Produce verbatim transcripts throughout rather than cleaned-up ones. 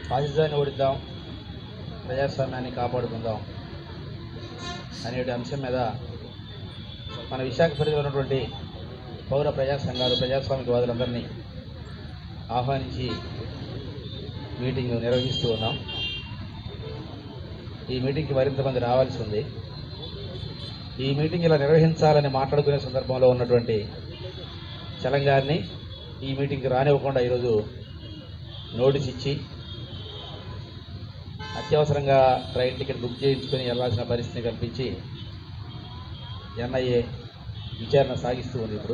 ఫాసిజాన్ని ఓడిద్దాం, ప్రజాస్వామ్యాన్ని కాపాడుకుందాం అనే అంశం మీద మన విశాఖ పరిధిలో ఉన్నటువంటి పౌర ప్రజా సంఘాలు, ప్రజాస్వామికవాదులందరినీ ఆహ్వానించి మీటింగ్ నిర్వహిస్తూ ఉన్నాం. ఈ మీటింగ్కి మరింత మంది రావాల్సి ఉంది. ఈ మీటింగ్ ఇలా నిర్వహించాలని మాట్లాడుకునే సందర్భంలో ఉన్నటువంటి చలం గారిని ఈ మీటింగ్కి రానివ్వకుండా ఈరోజు నోటీస్ ఇచ్చి అత్యవసరంగా ట్రైన్ టికెట్ బుక్ చేయించుకొని వెళ్లాల్సిన పరిస్థితిని కల్పించి ఎన్ఐఏ విచారణ సాగిస్తూ ఉంది. ఇప్పుడు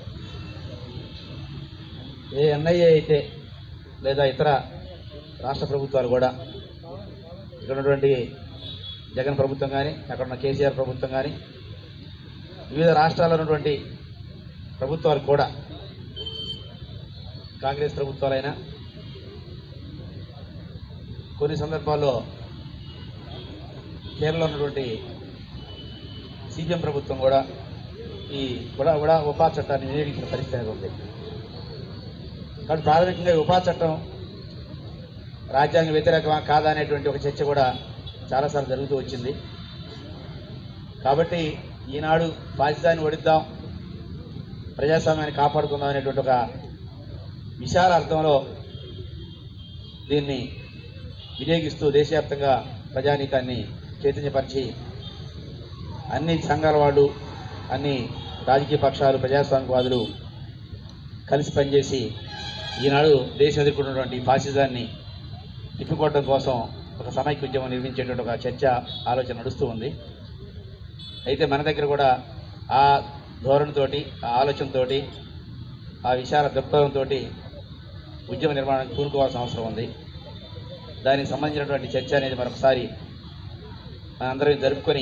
ఏ ఎన్ఐఏ అయితే లేదా ఇతర రాష్ట్ర ప్రభుత్వాలు కూడా ఇక్కడ ఉన్నటువంటి జగన్ ప్రభుత్వం కానీ, అక్కడ ఉన్న కేసీఆర్ ప్రభుత్వం కానీ, వివిధ రాష్ట్రాల్లో ఉన్నటువంటి ప్రభుత్వాలు కూడా, కాంగ్రెస్ ప్రభుత్వాలైనా కొన్ని సందర్భాల్లో కేరళలో ఉన్నటువంటి సీపీఎం ప్రభుత్వం కూడా ఈ కూడా కూడా ఉపా చట్టాన్ని వినియోగించిన పరిస్థితి అనేది ఉంది. కాబట్టి ప్రాథమికంగా ఈ ఉపా చట్టం రాజ్యాంగ వ్యతిరేకమా కాదా అనేటువంటి ఒక చర్చ కూడా చాలాసార్లు జరుగుతూ వచ్చింది. కాబట్టి ఈనాడు ఫాసిజాన్ని ఓడిద్దాం, ప్రజాస్వామ్యాన్ని కాపాడుకుందాం అనేటువంటి ఒక విశాల అర్థంలో దీన్ని వినియోగిస్తూ దేశవ్యాప్తంగా ప్రజానీకాన్ని చైతన్యపరిచి అన్ని సంఘాల వాళ్ళు, అన్ని రాజకీయ పక్షాలు, ప్రజాస్వామికవాదులు కలిసి పనిచేసి ఈనాడు దేశం ఎదుర్కొన్నటువంటి ఫాసిజాన్ని తిప్పికొట్టడం కోసం ఒక సమైక్య ఉద్యమం నిర్మించేటువంటి ఒక చర్చ, ఆలోచన నడుస్తూ ఉంది. అయితే మన దగ్గర కూడా ఆ ధోరణితోటి, ఆ ఆలోచనతోటి, ఆ విశాల దృక్పథంతో ఉద్యమ నిర్మాణానికి కూరుకోవాల్సిన అవసరం ఉంది. దానికి సంబంధించినటువంటి చర్చ అనేది మరొకసారి మనందరం జరుపుకొని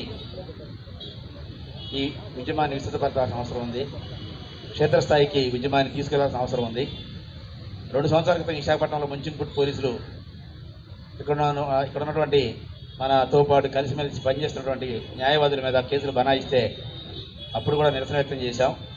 ఈ ఉద్యమాన్ని విస్తృతపరచాల్సిన అవసరం ఉంది. క్షేత్రస్థాయికి ఉద్యమాన్ని తీసుకెళ్లాల్సిన అవసరం ఉంది. రెండు సంవత్సరాల క్రితం విశాఖపట్నంలో ముంచింపుట్టు పోలీసులు ఇక్కడ ఇక్కడ ఉన్నటువంటి మనతో పాటు కలిసిమెలిసి పనిచేస్తున్నటువంటి న్యాయవాదుల మీద కేసులు బనాయిస్తే అప్పుడు కూడా నిరసన వ్యక్తం చేశాం.